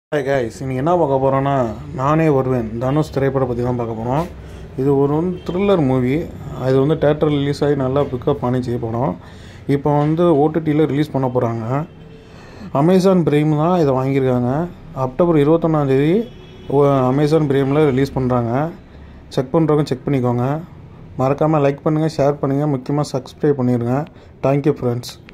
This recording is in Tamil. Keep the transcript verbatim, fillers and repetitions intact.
ஹாய் கைஸ், இன்றைக்கி என்ன பார்க்க போகிறோன்னா நானே வருவேன் தனுஷ் திரைப்படம் பற்றி தான் பார்க்க போகிறோம். இது ஒரு வந்து த்ரில்லர் மூவி. அது வந்து தேட்டர் ரிலீஸ் ஆகி நல்லா பிக்கப் பண்ணிச்சு படம். இப்போ வந்து ஓடிடியில் ரிலீஸ் பண்ண போகிறாங்க. அமேசான் பிரைம் தான் இதை வாங்கியிருக்காங்க. அக்டோபர் இருபத்தொன்னாந்தேதி அமேசான் பிரைமில் ரிலீஸ் பண்ணுறாங்க. செக் பண்ணுறவங்க செக் பண்ணிக்கோங்க. மறக்காமல் லைக் பண்ணுங்கள், ஷேர் பண்ணுங்கள், முக்கியமாக சப்ஸ்கிரைப் பண்ணிடுங்க. Thank you friends.